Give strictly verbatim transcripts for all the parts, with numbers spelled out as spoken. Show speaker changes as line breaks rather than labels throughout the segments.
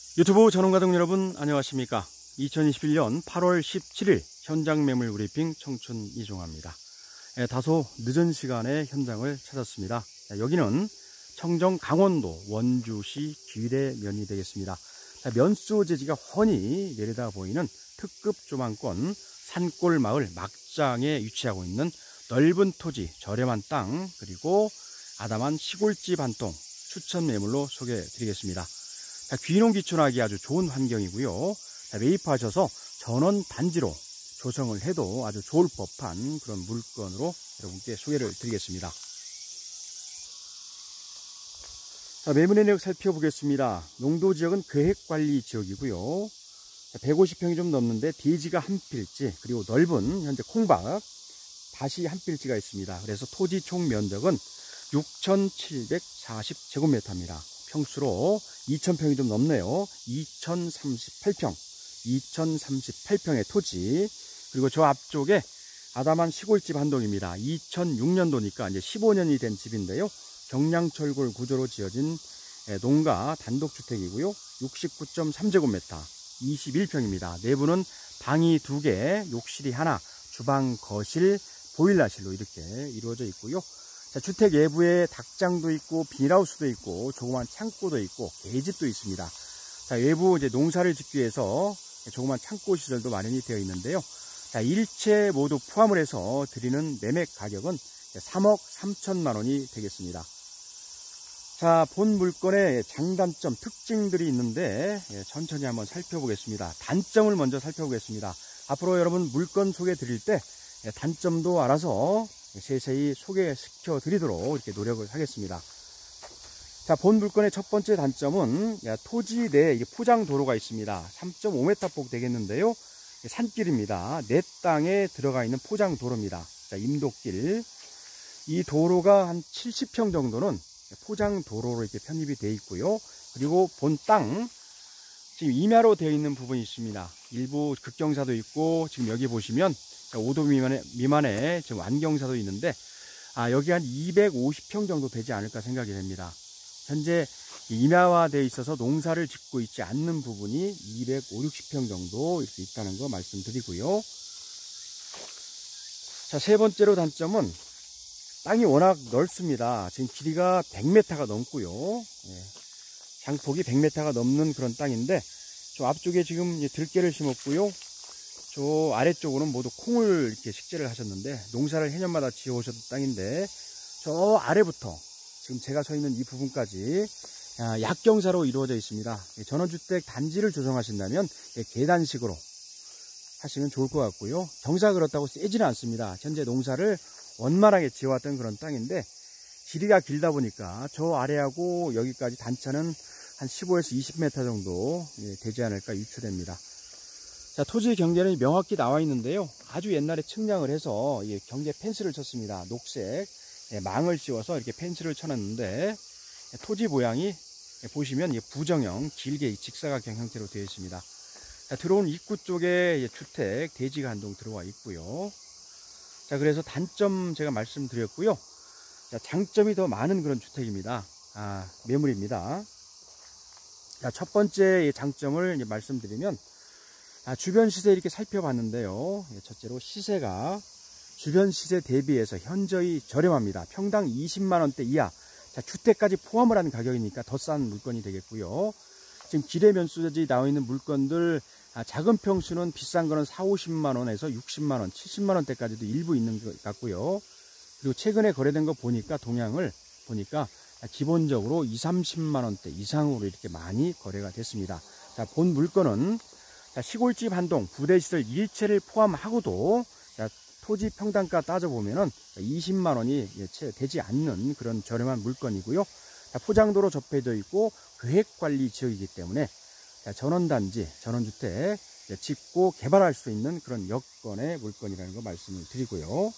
유튜브 전원가족 여러분 안녕하십니까. 이천이십일 년 팔월 십칠일 현장 매물 브리핑 청춘 이종화입니다. 예, 다소 늦은 시간에 현장을 찾았습니다. 자, 여기는 청정 강원도 원주시 귀래면이 되겠습니다. 자, 면수 재지가 훤히 내려다 보이는 특급 조망권 산골 마을 막장에 위치하고 있는 넓은 토지, 저렴한 땅, 그리고 아담한 시골집 한 동 추천 매물로 소개해 드리겠습니다. 자, 귀농귀촌하기 아주 좋은 환경이고요. 자, 매입하셔서 전원 단지로 조성을 해도 아주 좋을 법한 그런 물건으로 여러분께 소개를 드리겠습니다. 자, 매물의 내역 살펴보겠습니다. 농도지역은 계획관리지역이고요. 백오십 평이 좀 넘는데 대지가 한 필지, 그리고 넓은 현재 콩밭 밭이 한 필지가 있습니다. 그래서 토지 총 면적은 육천칠백사십 제곱미터입니다. 평수로 이천 평이 좀 넘네요. 이천삼십팔 평, 이천삼십팔 평의 토지, 그리고 저 앞쪽에 아담한 시골집 한 동입니다. 이천육 년도니까 이제 십오 년이 된 집인데요. 경량철골 구조로 지어진 농가 단독주택이고요. 육십구 점 삼 제곱미터, 이십일 평입니다. 내부는 방이 두 개, 욕실이 하나, 주방, 거실, 보일러실로 이렇게 이루어져 있고요. 자, 주택 외부에 닭장도 있고 비닐하우스도 있고 조그만 창고도 있고 계집도 있습니다. 자, 외부 이제 농사를 짓기 위해서 조그만 창고 시설도 마련이 되어 있는데요. 자, 일체 모두 포함을 해서 드리는 매매 가격은 삼억 삼천만 원이 되겠습니다. 자, 본 물건의 장단점, 특징들이 있는데 천천히 한번 살펴보겠습니다. 단점을 먼저 살펴보겠습니다. 앞으로 여러분 물건 소개 드릴 때 단점도 알아서 세세히 소개시켜 드리도록 이렇게 노력을 하겠습니다. 자, 본 물건의 첫 번째 단점은 토지 내에 포장 도로가 있습니다. 삼 점 오 미터 폭 되겠는데요. 산길입니다. 내 땅에 들어가 있는 포장 도로입니다. 자, 임도길. 이 도로가 한 칠십 평 정도는 포장 도로로 이렇게 편입이 되어 있고요. 그리고 본 땅 지금 임야로 되어 있는 부분이 있습니다. 일부 급경사도 있고, 지금 여기 보시면 오 도 미만의, 미만의 지금 완경사도 있는데, 아, 여기 한 이백오십 평 정도 되지 않을까 생각이 됩니다. 현재 임야화 되어 있어서 농사를 짓고 있지 않는 부분이 이백오십 평 정도 이렇게 있다는 거 말씀드리고요. 자, 세 번째로 단점은 땅이 워낙 넓습니다. 지금 길이가 백 미터가 넘고요. 예, 장폭이 백 미터가 넘는 그런 땅인데, 저 앞쪽에 지금 들깨를 심었고요. 저 아래쪽으로는 모두 콩을 이렇게 식재를 하셨는데, 농사를 해년마다 지어 오셨던 땅인데, 저 아래부터 지금 제가 서 있는 이 부분까지 약경사로 이루어져 있습니다. 전원주택 단지를 조성하신다면 계단식으로 하시면 좋을 것 같고요. 경사가 그렇다고 세지는 않습니다. 현재 농사를 원만하게 지어왔던 그런 땅인데, 길이가 길다 보니까 저 아래하고 여기까지 단차는 한 십오에서 이십 미터 정도 되지 않을까 유추됩니다. 자, 토지 경계는 명확히 나와 있는데요. 아주 옛날에 측량을 해서 경계 펜스를 쳤습니다. 녹색 망을 씌워서 이렇게 펜스를 쳐놨는데, 토지 모양이 보시면 부정형, 길게 직사각형 형태로 되어 있습니다. 자, 들어온 입구 쪽에 주택 대지가 한 동 들어와 있고요. 자, 그래서 단점 제가 말씀드렸고요. 자, 장점이 더 많은 그런 주택입니다. 아, 매물입니다. 자, 첫 번째 장점을 이제 말씀드리면, 아, 주변 시세 이렇게 살펴봤는데요. 첫째로 시세가 주변 시세 대비해서 현저히 저렴합니다. 평당 이십만 원대 이하. 자, 주택까지 포함을 한 가격이니까 더 싼 물건이 되겠고요. 지금 기대 면수지 나와 있는 물건들, 아, 작은 평수는 비싼 거는 사오십만 원에서 육십만 원, 칠십만 원대까지도 일부 있는 것 같고요. 그리고 최근에 거래된 거 보니까 동향을 보니까 기본적으로 이삼십만 원대 이상으로 이렇게 많이 거래가 됐습니다. 자, 본 물건은 자, 시골집 한 동, 부대시설 일체를 포함하고도 자, 토지 평당가 따져보면은 이십만 원이 채 되지 않는 그런 저렴한 물건이고요. 자, 포장도로 접해져 있고 계획관리 지역이기 때문에 자, 전원단지, 전원주택 짓고 개발할 수 있는 그런 여건의 물건이라는 거 말씀을 드리고요.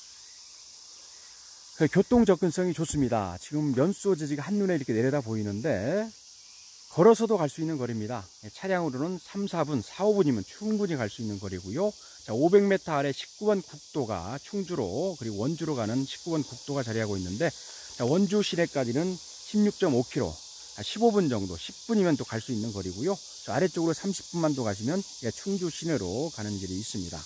그 교통 접근성이 좋습니다. 지금 면수 재지가 한눈에 이렇게 내려다 보이는데, 걸어서도 갈 수 있는 거리입니다. 차량으로는 삼, 사 분, 사, 오 분이면 충분히 갈 수 있는 거리고요. 자, 오백 미터 아래 십구 번 국도가 충주로 그리고 원주로 가는 십구 번 국도가 자리하고 있는데, 자, 원주 시내까지는 십육 점 오 킬로미터, 십오 분 정도, 십 분이면 또 갈 수 있는 거리고요. 저 아래쪽으로 삼십 분만 더 가시면 충주 시내로 가는 길이 있습니다.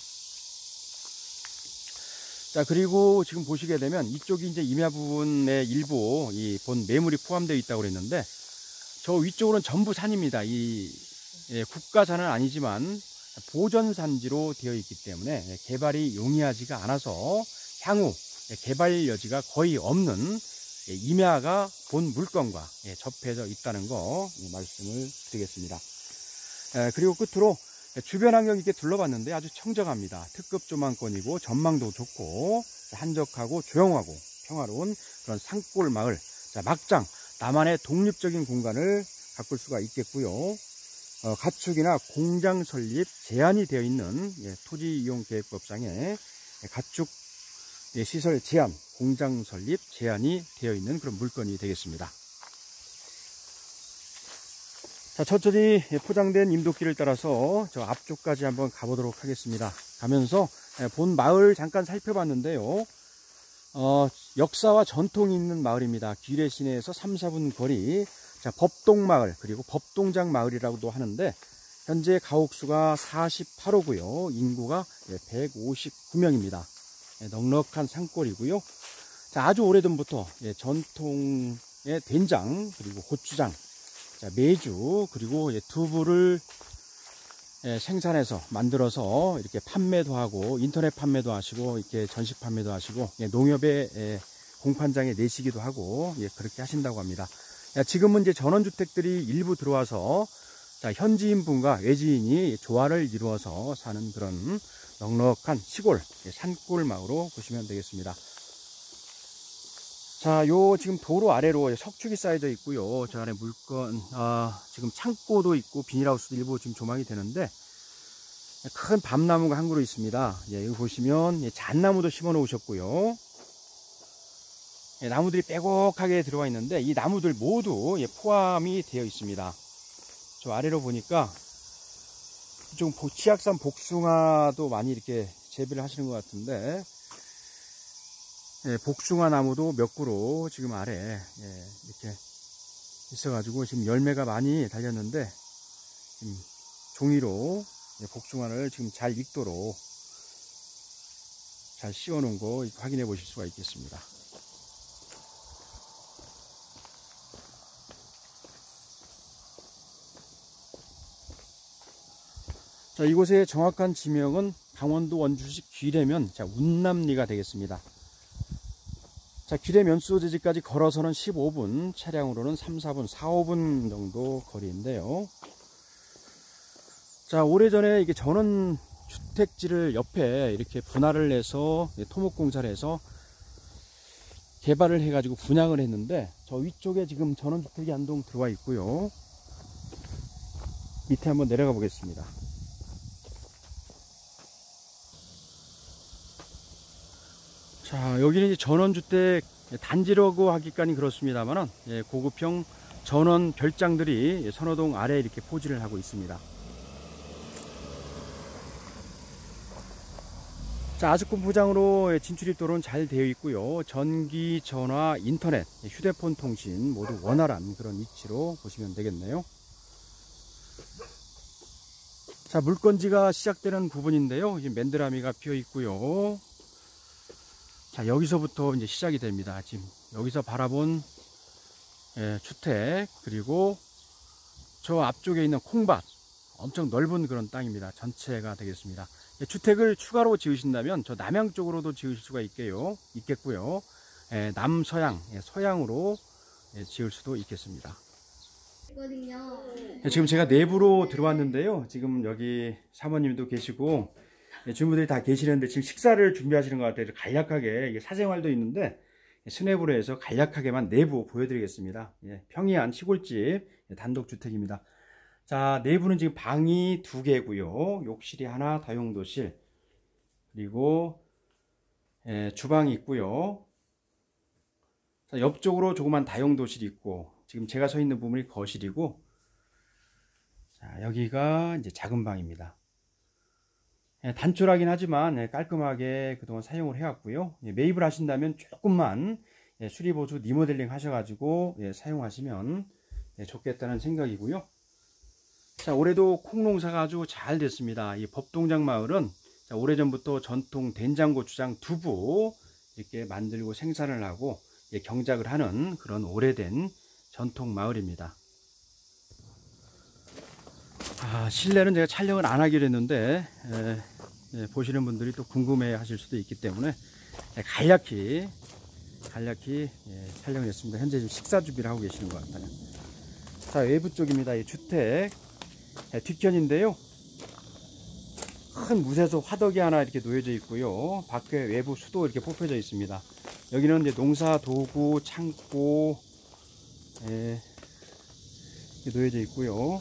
자, 그리고 지금 보시게 되면 이쪽이 이제 임야 부분의 일부 이 본 매물이 포함되어 있다고 그랬는데, 저 위쪽으로는 전부 산입니다. 이 예, 국가산은 아니지만 보전산지로 되어 있기 때문에 개발이 용이하지가 않아서 향후 개발 여지가 거의 없는 임야가 본 물건과 접해져 있다는 거 말씀을 드리겠습니다. 그리고 끝으로 주변 환경 이렇게 둘러봤는데 아주 청정합니다. 특급 조망권이고 전망도 좋고 한적하고 조용하고 평화로운 그런 산골 마을. 자, 막장 나만의 독립적인 공간을 가꿀 수가 있겠고요. 어, 가축이나 공장 설립 제한이 되어 있는 예, 토지이용계획법상에 가축 예, 시설 제한, 공장 설립 제한이 되어 있는 그런 물건이 되겠습니다. 자, 천천히 포장된 임도길을 따라서 저 앞쪽까지 한번 가보도록 하겠습니다. 가면서 본 마을 잠깐 살펴봤는데요. 어, 역사와 전통이 있는 마을입니다. 귀래 시내에서 삼, 사 분 거리. 자, 법동마을, 그리고 법동장 마을이라고도 하는데, 현재 가옥수가 사십팔 호고요. 인구가 백오십구 명입니다. 넉넉한 산골이고요. 자, 아주 오래전부터 전통의 된장, 그리고 고추장, 자, 메주, 그리고 두부를 생산해서 만들어서 이렇게 판매도 하고 인터넷 판매도 하시고 이렇게 전시 판매도 하시고 농협의 공판장에 내시기도 하고 그렇게 하신다고 합니다. 지금은 이제 전원주택들이 일부 들어와서 자, 현지인분과 외지인이 조화를 이루어서 사는 그런 넉넉한 시골 산골 마을로 보시면 되겠습니다. 자, 요 지금 도로 아래로 석축이 쌓여져 있고요. 저 안에 물건, 아, 지금 창고도 있고 비닐하우스도 일부 지금 조망이 되는데, 큰 밤나무가 한 그루 있습니다. 예, 여기 보시면 잣나무도 심어 놓으셨고요. 예, 나무들이 빼곡하게 들어와 있는데 이 나무들 모두 예, 포함이 되어 있습니다. 저 아래로 보니까 좀 치악산 복숭아도 많이 이렇게 재배를 하시는 것 같은데, 예, 복숭아 나무도 몇 그루 지금 아래 예, 이렇게 있어가지고 지금 열매가 많이 달렸는데 지금 종이로 예, 복숭아를 지금 잘 익도록 잘 씌워 놓은 거 확인해 보실 수가 있겠습니다. 자, 이곳의 정확한 지명은 강원도 원주시 귀래면 자, 운남리가 되겠습니다. 자, 귀래 면수지까지 걸어서는 십오 분, 차량으로는 삼, 사 분, 사, 오 분 정도 거리인데요. 자, 오래전에 이게 전원 주택지를 옆에 이렇게 분할을 해서 토목공사를 해서 개발을 해가지고 분양을 했는데, 저 위쪽에 지금 전원주택이 한 동 들어와 있고요. 밑에 한번 내려가 보겠습니다. 자, 여기는 이제 전원주택 단지라고 하기까지 그렇습니다만은 예, 고급형 전원 별장들이 선호동 아래에 이렇게 포진을 하고 있습니다. 자, 아주권 포장으로 진출입도로는 잘 되어 있고요. 전기, 전화, 인터넷, 휴대폰 통신 모두 원활한 그런 위치로 보시면 되겠네요. 자, 물건지가 시작되는 부분인데요. 지금 맨드라미가 피어 있고요. 자, 여기서부터 이제 시작이 됩니다. 지금 여기서 바라본 예, 주택, 그리고 저 앞쪽에 있는 콩밭, 엄청 넓은 그런 땅입니다. 전체가 되겠습니다. 예, 주택을 추가로 지으신다면 저 남향 쪽으로도 지을 수가 있게요, 있겠고요. 예, 남서양, 예, 서양으로 예, 지을 수도 있겠습니다. 예, 지금 제가 내부로 들어왔는데요. 지금 여기 사모님도 계시고 네, 주부들이 다 계시는데 지금 식사를 준비하시는 것 같아요. 간략하게 사생활도 있는데 스냅으로 해서 간략하게만 내부 보여드리겠습니다. 예, 평이한 시골집 예, 단독주택입니다. 자, 내부는 지금 방이 두 개고요. 욕실이 하나, 다용도실, 그리고 예, 주방이 있고요. 자, 옆쪽으로 조그만 다용도실이 있고, 지금 제가 서 있는 부분이 거실이고, 자, 여기가 이제 작은 방입니다. 단촐하긴 하지만 깔끔하게 그동안 사용을 해왔고요. 매입을 하신다면 조금만 수리보수 리모델링 하셔가지고 사용하시면 네, 좋겠다는 생각이고요. 자, 올해도 콩농사가 아주 잘 됐습니다. 이 법동장 마을은 자, 오래전부터 전통 된장고추장 두부 이렇게 만들고 생산을 하고 예, 경작을 하는 그런 오래된 전통 마을입니다. 아, 실내는 제가 촬영을 안 하기로 했는데 에, 예, 보시는 분들이 또 궁금해 하실 수도 있기 때문에 예, 간략히 간략히 예, 촬영을 했습니다. 현재 지금 식사 준비를 하고 계시는 것 같아요. 자, 외부 쪽입니다. 이 주택 예, 뒷견인데요. 큰 무쇠소 화덕이 하나 이렇게 놓여져 있고요. 밖에 외부 수도 이렇게 뽑혀져 있습니다. 여기는 이제 농사 도구, 창고 예, 놓여져 있고요.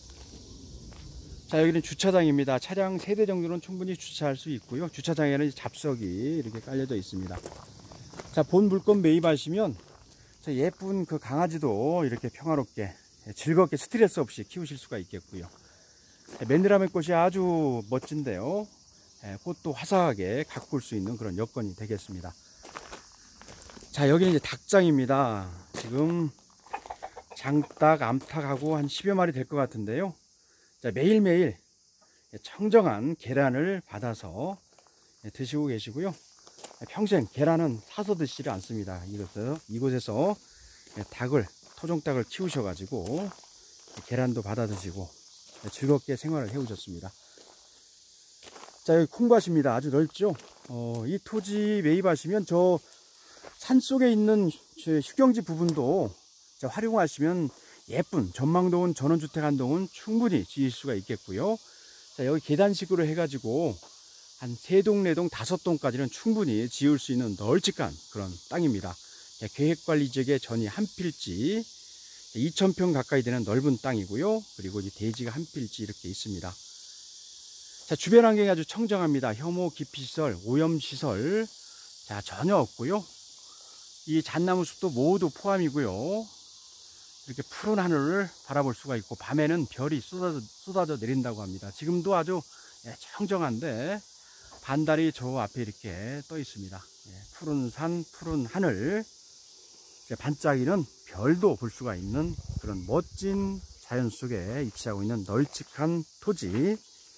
자, 여기는 주차장입니다. 차량 세 대 정도는 충분히 주차할 수 있고요. 주차장에는 잡석이 이렇게 깔려져 있습니다. 자, 본 물건 매입하시면 예쁜 그 강아지도 이렇게 평화롭게 즐겁게 스트레스 없이 키우실 수가 있겠고요. 맨드라메 꽃이 아주 멋진데요. 꽃도 화사하게 가꿀 수 있는 그런 여건이 되겠습니다. 자, 여기는 이제 닭장입니다. 지금 장닭, 암탉하고 한 십여 마리 될 것 같은데요. 자, 매일매일 청정한 계란을 받아서 드시고 계시고요. 평생 계란은 사서 드시지 않습니다. 이곳에서, 이곳에서 닭을, 토종닭을 키우셔가지고 계란도 받아 드시고 즐겁게 생활을 해오셨습니다. 자, 여기 콩밭입니다. 아주 넓죠? 어, 이 토지 매입하시면 저 산속에 있는 휴경지 부분도 활용하시면 예쁜 전망도운 전원주택 한 동은 충분히 지을 수가 있겠고요. 자, 여기 계단식으로 해가지고 한 세 동, 네 동, 다섯 동까지는 충분히 지을 수 있는 널찍한 그런 땅입니다. 계획관리지역의 전이 한 필지, 이천 평 가까이 되는 넓은 땅이고요. 그리고 이 대지가 한 필지 이렇게 있습니다. 자, 주변 환경이 아주 청정합니다. 혐오 기피시설, 오염시설 자 전혀 없고요. 이 잣나무 숲도 모두 포함이고요. 이렇게 푸른 하늘을 바라볼 수가 있고 밤에는 별이 쏟아져, 쏟아져 내린다고 합니다. 지금도 아주 청정한데 반달이 저 앞에 이렇게 떠 있습니다. 푸른 산, 푸른 하늘, 반짝이는 별도 볼 수가 있는 그런 멋진 자연 속에 위치하고 있는 널찍한 토지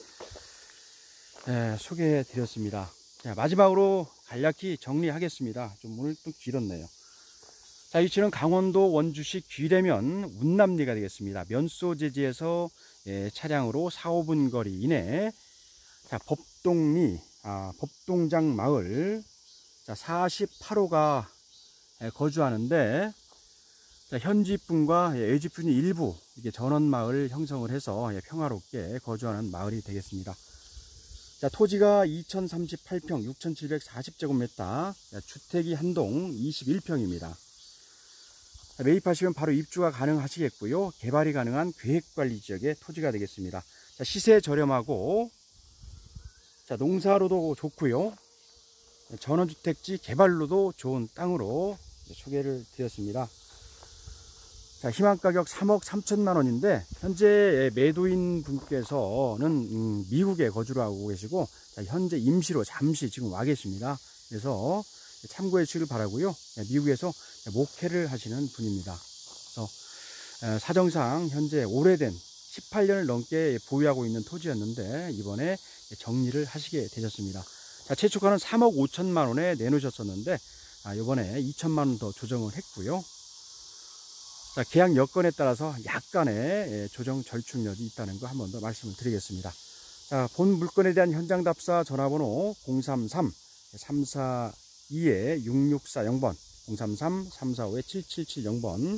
소개해 드렸습니다. 마지막으로 간략히 정리하겠습니다. 좀 오늘 또 길었네요. 자, 위치는 강원도 원주시 귀래면 운남리가 되겠습니다. 면소재지에서 예, 차량으로 사, 오 분 거리 이내. 자, 법동리, 아, 법동장 마을. 자, 사십팔 호가 예, 거주하는데, 자, 현지분과 예, 외지분이 일부 이게 전원마을 형성을 해서 예, 평화롭게 거주하는 마을이 되겠습니다. 자, 토지가 이천삼십팔 평, 육천칠백사십 제곱미터, 주택이 한 동 이십일 평입니다. 매입하시면 바로 입주가 가능하시겠고요. 개발이 가능한 계획관리지역의 토지가 되겠습니다. 자, 시세 저렴하고 자, 농사로도 좋고요. 전원주택지 개발로도 좋은 땅으로 소개를 드렸습니다. 자, 희망가격 삼억 삼천만 원인데 현재 매도인 분께서는 음, 미국에 거주를 하고 계시고 자, 현재 임시로 잠시 지금 와 계십니다. 그래서 참고해 주시길 바라고요. 미국에서 목회를 하시는 분입니다. 그래서 사정상 현재 오래된 십팔 년을 넘게 보유하고 있는 토지였는데 이번에 정리를 하시게 되셨습니다. 자, 최초가는 삼억 오천만 원에 내놓으셨었는데 아, 이번에 이천만 원 더 조정을 했고요. 자, 계약 여건에 따라서 약간의 조정 절충력이 있다는 거 한 번 더 말씀을 드리겠습니다. 자, 본 물건에 대한 현장 답사 전화번호 공삼삼 삼사이 육육사영 번 공삼삼 삼사오 칠칠칠영 번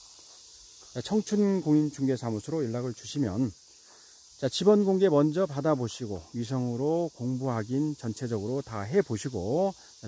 청춘공인중개사무소로 연락을 주시면 자, 지번 공개 먼저 받아보시고 위성으로 공부 확인 전체적으로 다 해보시고